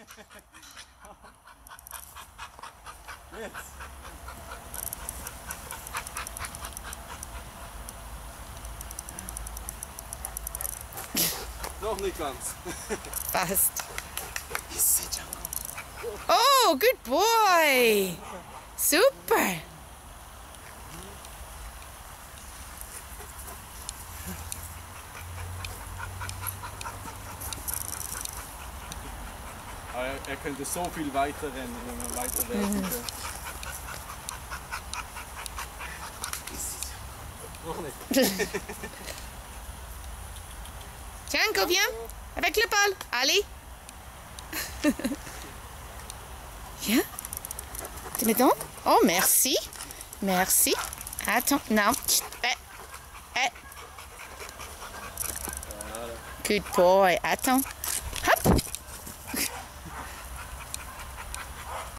Jetzt. Noch nicht ganz. Fast. Oh, good boy. Super. Aber er könnte so viel weiter rennen, wenn man weiter werfen könnte. Noch nicht. Django, viens. Avec le bal. Allez. Viens. Tu mets donc. Oh, merci. Merci. Attends. Non. Good boy. Attends.